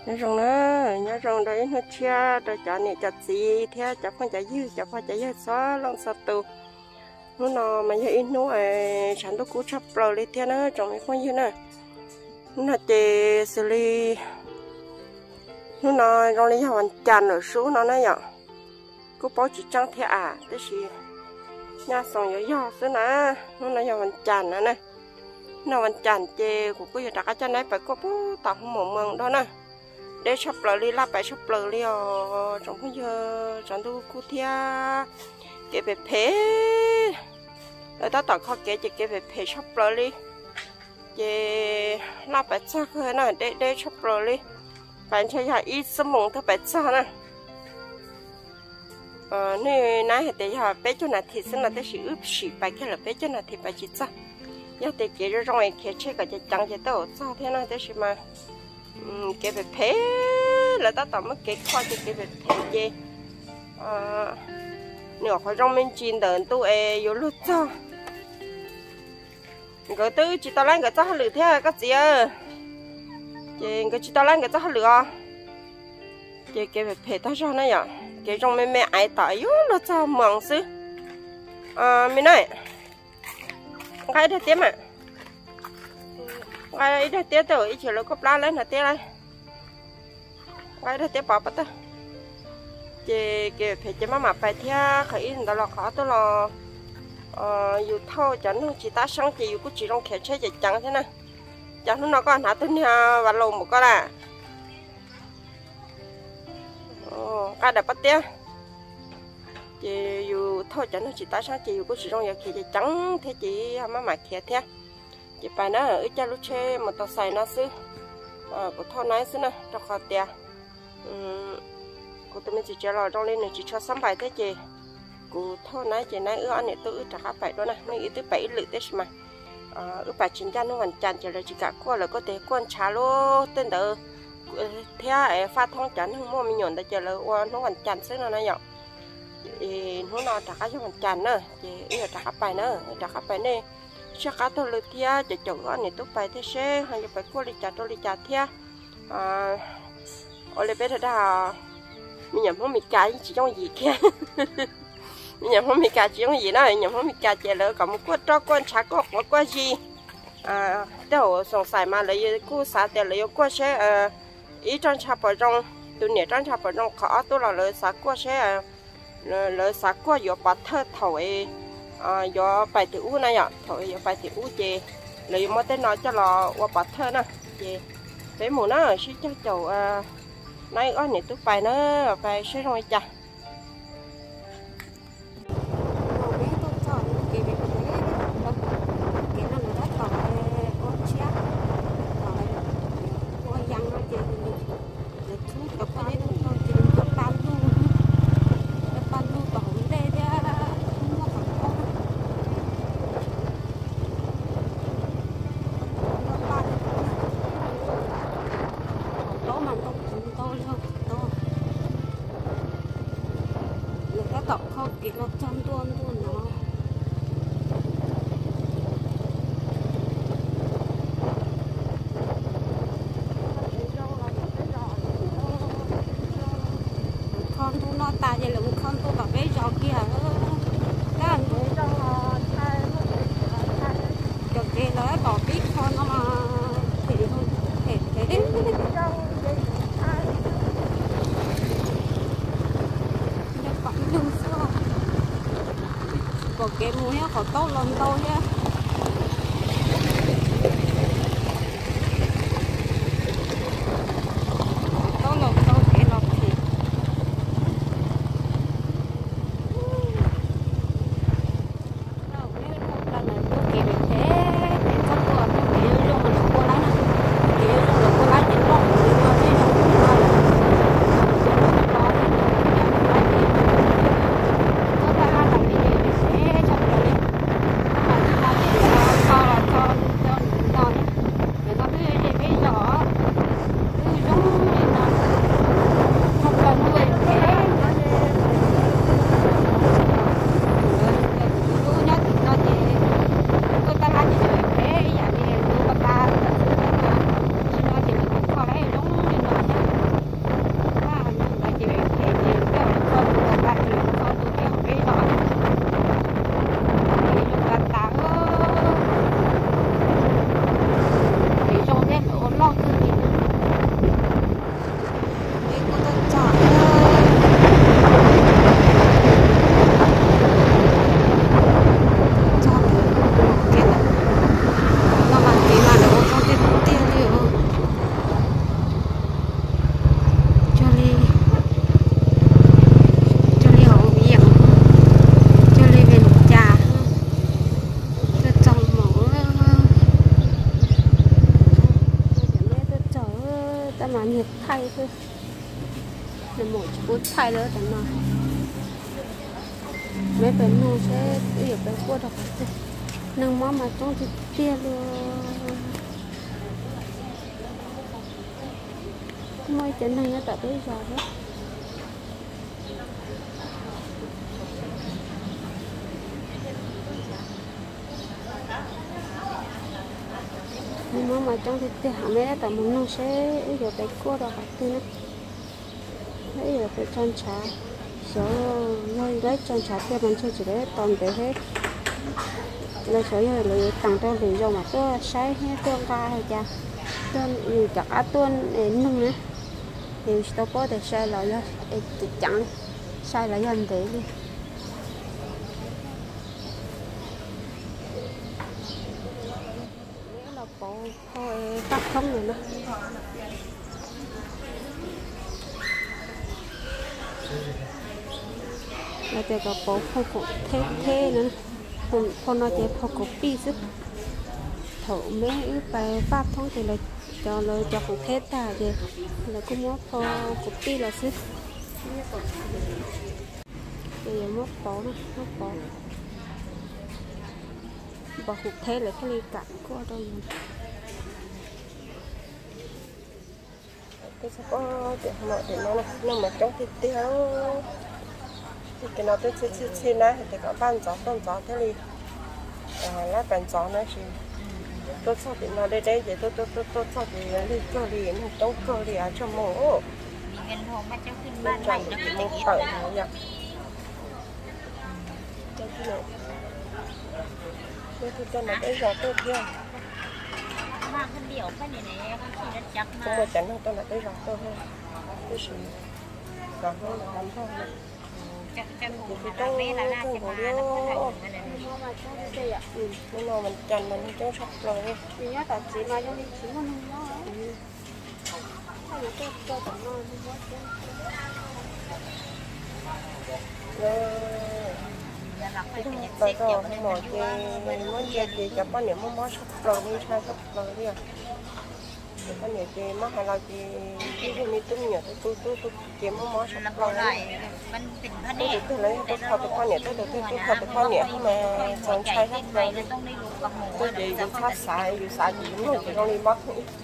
rồi nhớ rồi đấy nó chia rồi chả này chả gì thế chả phải chả dư xóa lon sao tù nó mà giờ in nó sản xuất cũ chấp rồi đi thế nó trong mấy con như nè nó chỉ xử lý nó trong lý hoàn chăn ở số nó vậy cứ bỏ chỉ trắng thế thế gì nhà xong giờ do thế nè nó hoàn chăn nữa nè nó hoàn chăn chê của cái đặt cái này phải có bố tao không mộng mộng đó nè để shop lời đi lắp bài shop lời đi trong cái giờ trong tôi cú thia cái về phê rồi tao tao khó cái cái về phê shop lời đi cái lắp bài chắc hơn nè để shop lời đi bạn chơi nhà ít sớm mộng thôi bài chắc nè nơi nãy thì giờ bé cho nó thì xin là tới sự ướp xỉ bài cái là bé cho nó thì bài chỉ chắc giờ thì cái rồi cái chơi cái chẳng cái tao sao thế nào tới sự mà cái về phê là ta tao mới cái khoa cái về phê gì nửa khỏi trong bên chín đợn tôi vô lúc cho cái tư chỉ tao lấy cái cho hắn lử thế cái gì cái chỉ tao lấy cái cho hắn lử cái về phê tao cho nó nhở cái trong bên mẹ ai tao vô lúc cho mỏng xứ mình này cái đó tiếng mà cái đó tiếng tôi chỉ là cốc lá lên là tiếng này cái đó tiếng bỏ bắt ta cái phải cho mà phải theo khởi đó là khó tôi là dù thâu chẳng nó chỉ ta sáng chỉ cũng chỉ trong kẹt chơi chỉ chẳng thế này chẳng nó có hả tôi nha và lồng một con à cái đẹp bắt tiếng chỉ dù thôi chẳng nó chỉ ta sáng chỉ cũng chỉ trong kẹt chỉ chẳng thế chỉ mà kẹt thế chị phải nó ở cha lúc chơi một tàu xài nó xứ của thọ nãy xứ nè cho khó tiền của tụi mình chỉ chơi lò trong lên này chỉ cho sắm bài thế chị của thọ nãy chị nãy ưa anh này tôi ưa trả các bài đó nè mấy ít tới 7 lự thế mà ưa bài chính ra nó hoàn chán chỉ là chỉ cả qua là có thể quan trả lô tên đỡ theo pha thông chán không mua mình nhổn để chờ là nó hoàn chán xứ nó nhở nó trả các cho hoàn chán nữa chị ưa trả các bài nữa trả các bài này chắc cả tôi lừa thia để chọn cái này tôi phải thế xe hay là phải qua đi trả tôi đi trả thia ở đây bây giờ đã mình nhầm không mình cài chỉ trong gì kia mình nhầm không mình cài chỉ trong gì đó nhầm không mình cài chỉ là có một con cho con trả có một con gì đâu sòng sài mà lấy cô xã để lấy con xe ý trong trả bảo trong tôi nhớ trong trả bảo trong khó tôi là lấy xã con xe lấy xã con vừa bắt thơ thổi do bài tiểu u này ạ thôi do bài tiểu u chè lấy một tên nói cho là qua bắt thơ nè chè với mùa nó sẽ cho chậu nay có những túi bài nó bài sẽ rồi chà cái mùi nó còn tốt lên tôi nhé tốt lên tôi cái lọc thịt ta mà nhiệt thay thôi là một chút thay nữa tận nào mấy bên nu sẽ đi ở bên qua được nâng món mà trong thì tia luôn mấy chân này nó tại bây giờ đó nhưng mà trong thì tia hả mấy đó tại muốn nu sẽ đi ở bên qua được thế nữa đấy là phải chăn chả rồi đấy chăn chả theo mình chơi chỉ để toàn để hết là sở là tặng cho lý do mà tôi sai hết tôi ca hay cha tôi nhiều chắc á tôi nâng nữa thì tôi có thể sai lại là chẳng sai lại dần thế đi là bộ thôi tắt không rồi nữa là để có bộ không có thế nữa không nói chơi không có pi sức thổ mấy ứ bài pháp thông thì là cho không thế ta chứ là cũng mất không có pi là sức bây giờ mất bỏ không thế là cái ly cạn của đâu cái sẽ có chuyện nội thì nó mà trong thịt tiêu thì cái nó tôi sẽ nãy thì có ban gió thế này lá ban gió nó chỉ tôi sao thì nó đây thì tôi sao thì đi cơ đi nó trong cơ đi ở trong mổ mình hôm mà trong kinh ban mày nó cái một tờ nhỉ cho cái này tôi cho nó đây giờ tôi kia mang cái điều cái này không chỉ là chắc mà không mà chẳng nó tôi là đây giờ tôi thôi tôi chỉ còn hơn là làm thôi chắc cũng là bé là ra cho mà nó có thành cái này mà trong cái gì ạ nó nào mình chăn mình trong sắp rồi mình nhớ tập chỉ mà trong đi chỉ một nó hay là tôi tận nó bây giờ một cái món gì cho bao nhiêu món sắp rồi đi sai sắp rồi đi à bao nhiêu cái món hay là cái mi tôm nhở tôi cái món sắp rồi lạiมันเป็นพระเนตร tôi lấy tôi thao tôi khoan nhở tôi thao tôi khoan nhở mà còn sai sắp rồi ต้องได้รู้กับหมู tôi để dùng sát xài dùng xài gì cũng không không đi mất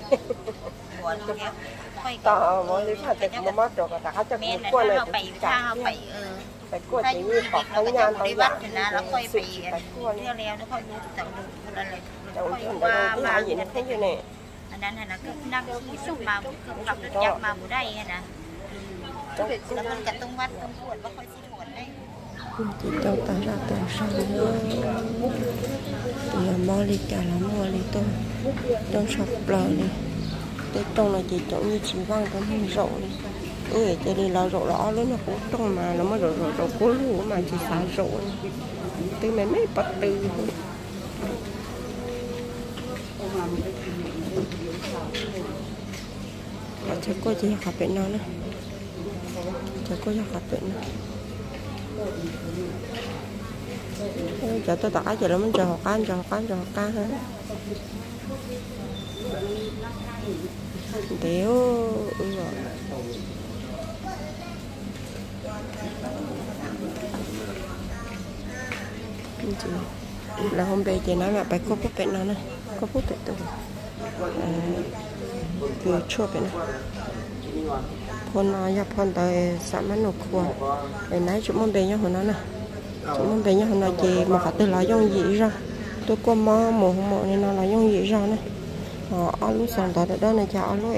tao mỗi lần phải tự mua mất rồi cả cả cho cái quan này tự cả phải quan chỉ như học thằng nhàn tao giả แล้วค่อยไปเที่ยวแล้วแล้วค่อยรู้จักดูอะไร đâu cóว่าgì nó thấy như này อันนั้นนะก็นั่งขี่สุดมาก็กลับรถจักรมาบ่ได้นะแล้วมันจะต้องวัดต้องตรวจว่าค่อยสิถอนได้ thì tôi ta là tôi sao nữa thì mua đi cả là mua đi tôi sắp lờ đi tôi trong là chỉ chọn như chỉ vang tôi không rộ đi ơi cho đi là rộ đó lớn nó cũng trong mà nó mới rộ cố lù mà chỉ xả rộ từ mấy bật từ chắc có gì học bệnh nào nữa chắc có gì học bệnh nữa giờ tôi tả giờ nó mới chờ học can ha đéo là hôm nay chị nói là phải có bút bệnh nào này có bút bệnh tôi vừa chua bệnh phun nhập phun tới xã Mán Nục Khua để nãy chúng mình bệnh nhau hồi nó nè chúng mình bệnh nhau hồi nó chị mà phải từ lá dông dị ra tôi qua mò nên nó là dông dị ra này ăn lúc sáng tới đó này cha ăn lúc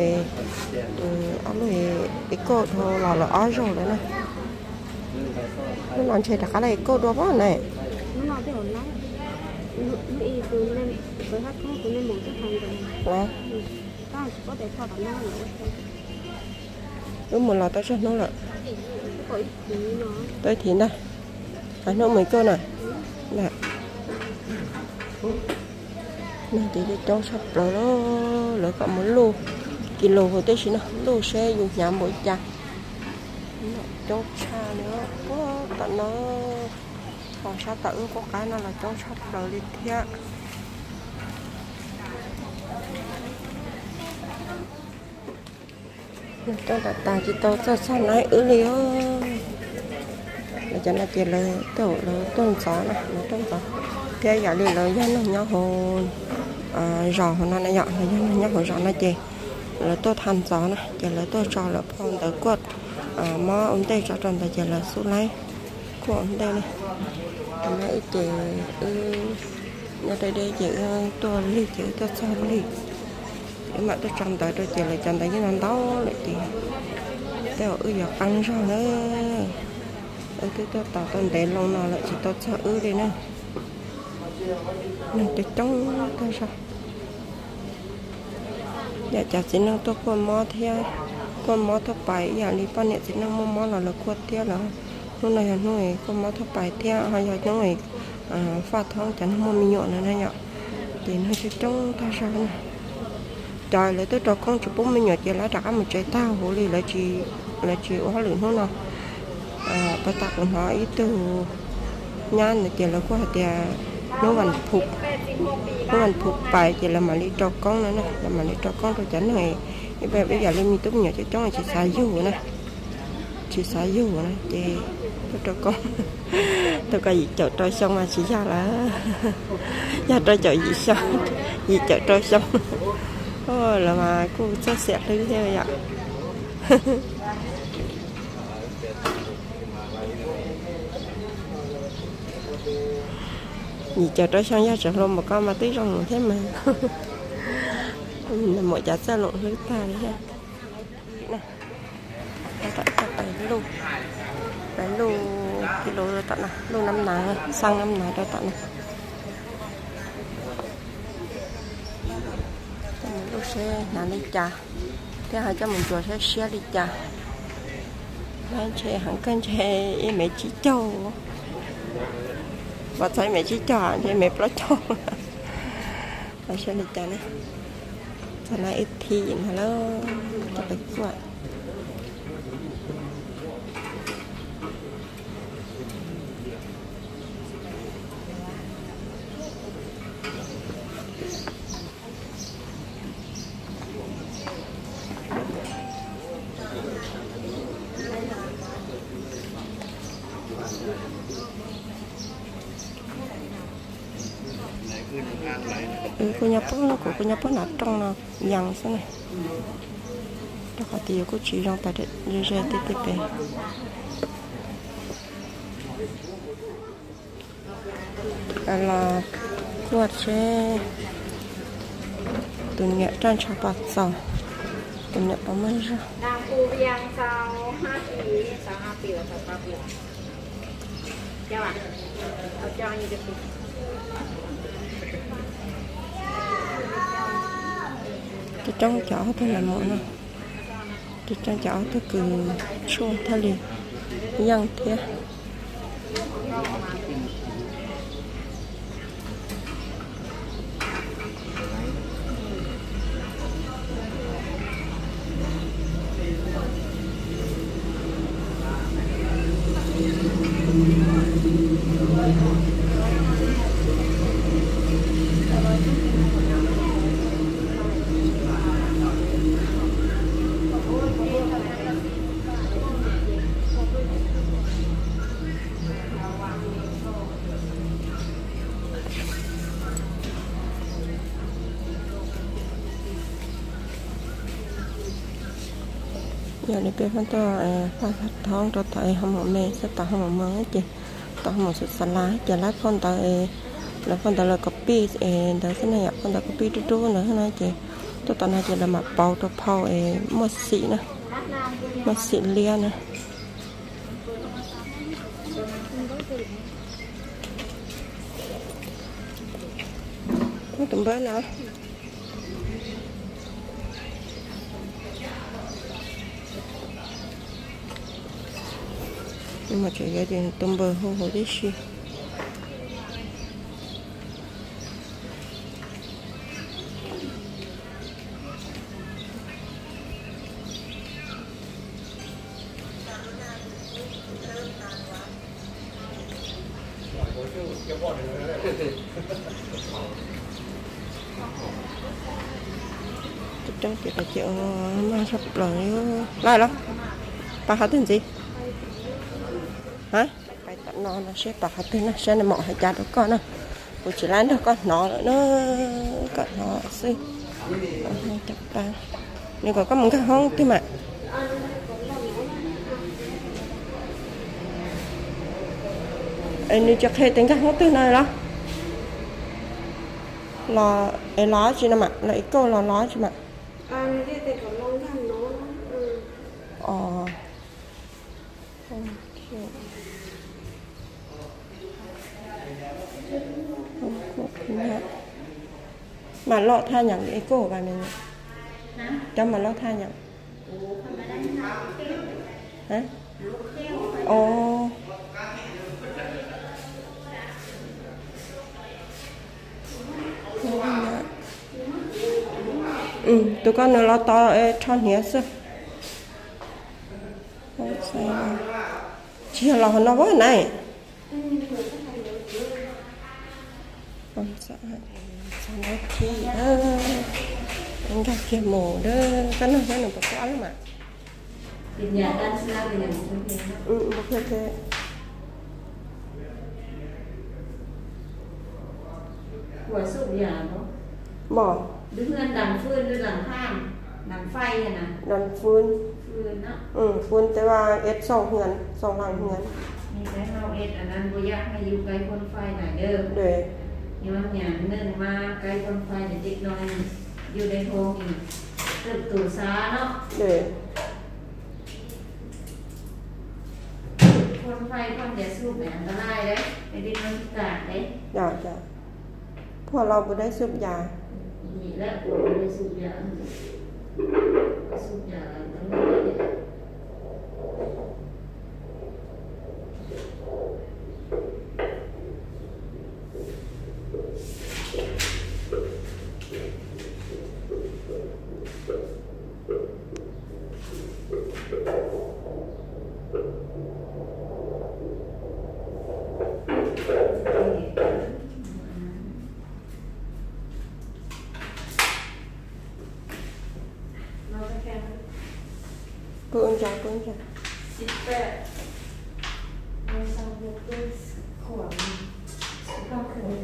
cái cột thôi là ăn rồi đấy này nó làm chơi đặc cái cột đó quá này nó để ổn lắm đi từ nên với hát không từ nên một cái hàng rồi đó có thể thao đẳng năng đúng một là tao cho nó là tới thì đây anh nó mấy cơ này nè này thì cho sắp rồi đó lỡ cả một lô kilo hồi tới xí nó lô xe dùng nhà mỗi chặt cho xa nữa có tận nó còn sao tự có cái nó là cho sắp rồi đi theo cho ta chỉ tao cho sao nói ứ liếu cho nó chỉ là tổ là tôn gió này nó tôn gió cái giờ đi là dân nó nhau hồ rò nó này dọn là dân nó nhau hồ rò nó chỉ là tôi tham gió này chỉ là tôi cho là phong tới quật mò ông đây cho tròn là chỉ là số lấy của ông đây này nó ít chỉ nhà đây chỉ tôi ly chỉ tôi cho ly nhưng mà tôi trồng tới tôi chỉ là trồng tới cái non đó lại thì tôi giờ ăn rồi nữa tôi tao tôi để lâu nào lại chỉ tôi sợ đi nè nên tôi chống tôi sao giờ chả chỉ năng tôi con mò theo con mò thấp bài giờ đi bao nhiêu chỉ năng mò là quật theo là lúc này nuôi con mò thấp bài theo hay giờ nuôi phát thông chẳng mua mì nhọn nữa này nhở thì nó sẽ chống ta sao nè trời lại tôi cho con chụp bún mì nhọn chỉ là đã một trái tao hồ lì là chỉ hóa lượng thôi nào bà ta cũng hỏi ý từ nhan là chỉ là qua thì nó vẫn phục bài chỉ là mà đi cho con nữa nè là mà đi cho con rồi chẳng này bây giờ lên mi tốt nhiều cho cháu là chỉ xài dầu nè chỉ xài dầu nè thì tôi cho con tôi coi gì chợ trôi xong mà chỉ ra là ra trôi chợ gì chợ trôi xong ôi là mà cô chắc sẽ thứ theo vậy gì chờ tới xong ra trở luôn một con ma tí trong một thế mà mỗi chả xa lộn với ta đấy ha nè phải lu kilo rồi tận này lu 5 nà xăng 5 nà rồi tận này lu xe nà đi trà thế hai cho mình chuột sẽ xe đi trà hai xe hẳn cân xe mẹ chỉ châu và thấy mẹ chỉ cho thì mẹ bỏ cho và sẽ được cho này cho nó ít thì nó cho được vậy cô nhà bố nát trong nó dằn thế này đó có tiêu cô chỉ trong tại để rơi tiếp là quạt xe từ nhẹ trang chọc bạc sòng từ nhẹ bóng mây ra cái trong chó thôi là mọi người cái trong chó tôi cứ xuông thay liền dân thế giờ đi về phân tôi pha thong cho tại không một mẹ sẽ tạo không một món ấy chị tạo một sự sắn lá giờ lát con tại là copy đó thế này ạ con tại copy trú nữa thế này chị tôi tạo này chỉ là mặt bao cho phao một xị nè một xị lia nè nó tụm bớt nữa nhưng mà chỉ cái tiền tôm bơ hồ hồ đấy xí đâu thì phải chịu mà sắp lại lại đó bà hạt tên gì hả phải tận nó sẽ bà hạt tên nó sẽ là mọi hạt chả đó con nè của chỉ lán đâu con nó cận nó xí chặt ba nhưng còn có một cái hông thế mà anh chắc hay tính cái hông từ này đó lò ấy ló chứ nè mà lấy câu lò ló chứ mà đi thì có lông thằng nó mà lọ tha nhận cái cổ vào mình cho mà lọ tha nhận hả tụi con nó lo to tròn nhé sao chỉ là nó vỡ này không sợ nó chi anh ra kia mổ đó cái nó bật quá lắm mà nhà tan xa thì làm một thế của sụp nhà đó bỏ đứng lên đằng phun lên đằng than đằng phay này nè đằng phun đó phunแต่ว่าเอ็ด2เหือน2หลังเหือนมีแต่เฮาเอ็ดอันนั้นบ่อยากให้อยู่ไกลคนไฟหน่อยเด้อเด้อย้อนหยังนึงมาไกลคนไฟเนี่ยเด็กน้อยอยู่ในโรงอีกตึกตู่ซาเนาะเด้อคนไฟคนอย่าสูบแบบอันตรายเด้ไปดินมันกาดเด้จ้ะพวกเราบ่ได้สูบยานี่แหละกูบ่ได้สูบยาสูบยาตั้งแต่ Phương cho 18เราสาวกด้วยขวางก็คือ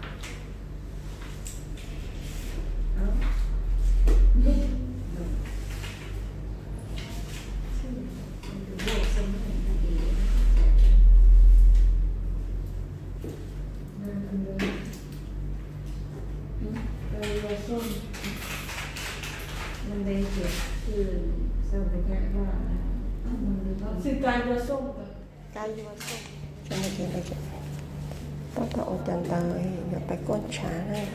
มันได้เกิดคือสาวกว่าสื่อการผสม cái vô xong cho nên cái này bắt đầu chân tới giờ phải con trả này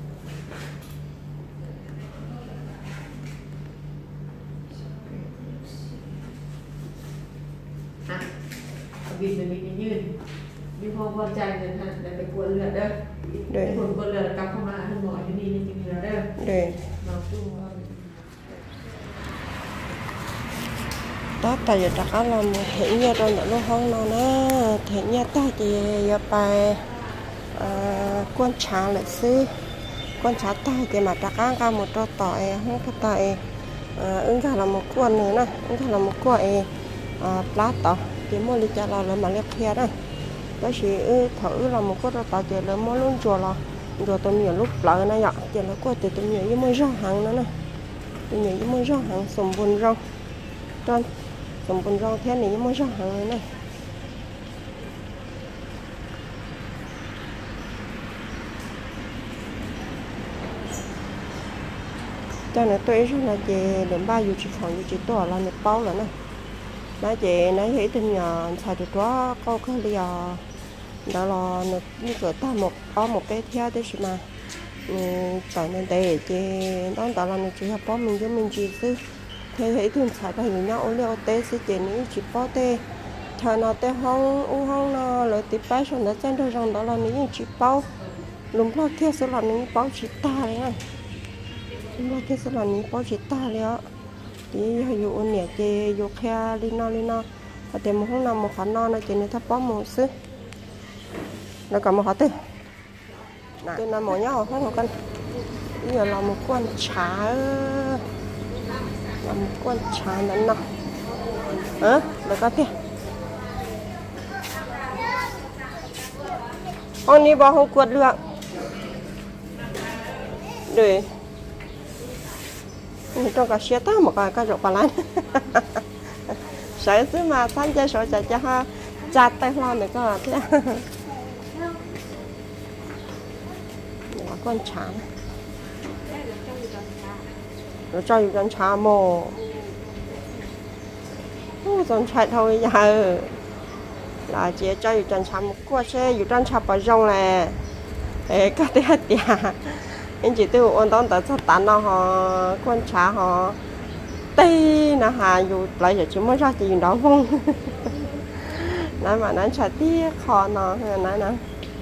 vì mình nhưพอใจเลยฮะแต่ไปกวนเลือดเด้อเด้คนกวนเลือดกลับเข้ามาทั้งหมอที่นี่จริงๆแล้วเด้อเด้เราตู้ đó tại giờ chắc là một thể nhà trong đó nó không nó thể nhà ta thì giờ phải quan trả lại xí quan trả ta thì mà chắc ăn một trò tỏi không có tỏi ứng ra là một quan nữa nè ứng ra là một quậy lá tỏi thì mua đi cho là mà lấy kia đó đó chỉ thử là một cái trò tỏi thì là mua luôn rồi tôi nhiều lúc lại này ạ thì là qua từ tôi nhiều với mua rau hàng nữa nè tôi nhiều với mua rau hàng sùng bùn rau tròn sùng bùn rau thế này với mua rau hàng này cho nên tôi rất là về đến ba giờ chỉ khoảng giờ chỉ to là một bao rồi nè nói về nói thấy tin nhà xài được quá câu cái liều đó là như cửa ta một cái theo đấy mà tại nên để đó là nó chỉ học mình cho mình chỉ sư thế thấy thường xài bao nhiêu nhau liều tê sẽ chỉ ní chỉ bao tê thời nào tê không nó lợi tiếp bái xong đã chân rồi rằng đó là ní chỉ bao lùm lo theo số là ní bao chỉ ta đấy này lùm lo theo số là ní bao chỉ ta đấy á thì dụ nhẹ chỉ dụ khe linoแต่một hôm nào một khán non này chỉ nên thắp bó một xứ là cả một khá tên tên là một nhau không có con bây giờ là một con chả làm con chả nó nọ được có thế con đi bao không quật được để trong cả xe ta một cái rổ bà lan sợ chứ mà thanh chơi sợ cho ha chặt tay hoa này có thế con chả rồi cho con chả mồ con chả thôi giờ là chỉ cho con chả một quả xe dù con chả bao rong này cái thứ hết tiệt anh chị tôi ôn tóm tại sao tán nó họ con chả họ tây nó hà dù lại giờ chỉ mới ra chỉ đó vung nói mà nó chả tiếc khó nó nói nè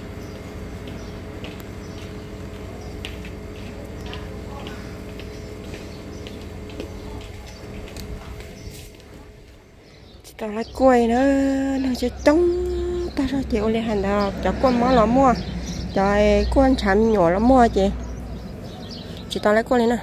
tao lấy quay nữa nó sẽ trống tao ra chịu lên hành đạo cho con món lắm mua trời con chạm nhỏ lắm mua chị tao lấy quay lên nè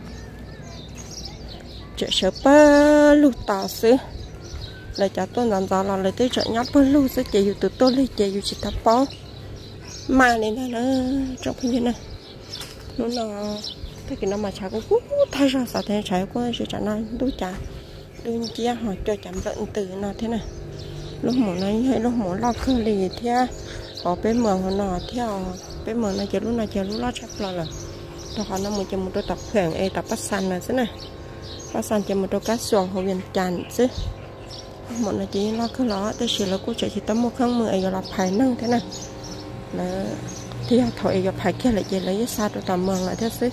chị sợ bơ lụt tao xứ là cho tôi làm sao là lấy tới chợ nhát bơ lụt sẽ chị dù từ tôi lấy chị dù chị thắp bó mà này nó trong cái này nó cái gì nó mà chả có thay ra sao thế trái quá chị chả nói đúng chả đương chia họ cho chậm lợn từ nào thế này lúc mổ này hay lúc mổ lo khơi lì theo họ bên mường họ nọ theo bên mường này chờ lúc lo chắc là đó họ nó muốn cho một đôi tập khỏe tập bắt săn là thế này bắt săn cho một đôi cá xuồng họ viên tràn chứ một là chỉ lo khơi ló tôi chỉ là cô chạy chỉ tắm một khăn mưa ấy là phải nâng thế này là thì thôi giờ phải kia lại chỉ lấy xa đôi tầm mường lại thế chứ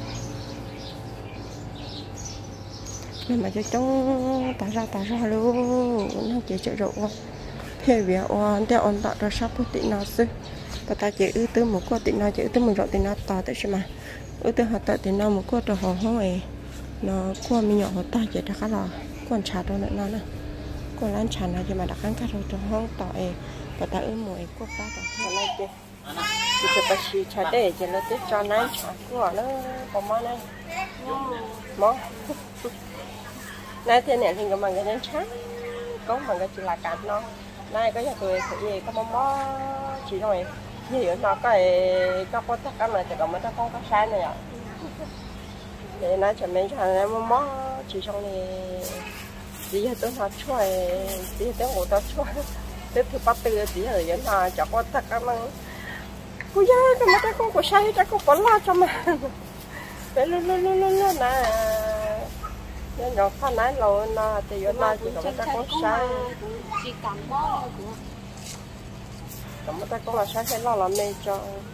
nhưng mà cho trong ta ra luôn nó chỉ chợ rượu thế việc oan thế on tạo ra sắp tị nào xứ và ta chỉ ưu tư một con tị nào chỉ ưu tư một rượu tị nào tỏ tới xem mà ưu tư hạt tại tị nào một con trò hòn hoi nó qua mình nhỏ ta chỉ đã khá là con trà đâu nữa nó nè con lán trà này thì mà đã kháng cả rồi trò hòn tỏi và ta ưu mùi của ta tỏi này kì thì cho bác sĩ trà để chỉ là tết cho nán trà của nó có món này món nay thế này thì cái đến sáng có bằng cái chỉ là cạn nó nay có nhà tôi thì có món chỉ rồi nhiều nó có tất cả mà chỉ có mấy cái con có sai này ạ để nói cho mấy thằng món chỉ trong này chỉ là tôi nói chuối chỉ là tôi ngủ tôi chuối tôi thứ bắt từ chỉ là những thằng cho có tất cả mà cô gia cái mấy cái con có sai cái con có lo cho mà để luôn nè nên rồi pha nãy lâu nó thì giờ nó chỉ có một cái con sai chỉ cầm bó của còn một cái con là sai hay lo làm mê cho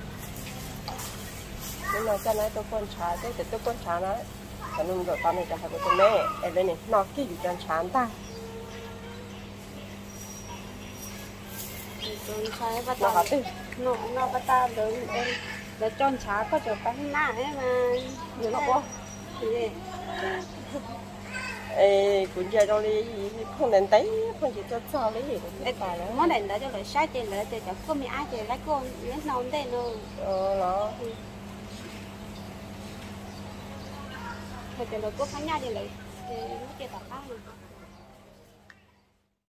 nhưng mà cho nãy tôi con trái đấy thì tôi con trái nó còn nên rồi tao này cho hai cái con mẹ em đây này nó cái gì cho trái ta con sai bắt đầu nó bắt đầu lớn để cho trái có chỗ bánh nát ấy mà nhiều lắm quá gì cũng chơi đâu đi không đến đấy không chỉ cho sao lấy gì cũng tài lắm món này đã cho lại sai tiền lại thì chẳng có mấy ai thì lấy con lấy non đây nữa nó thì tiền được có khá nhau thì lại thì nó chơi tập ăn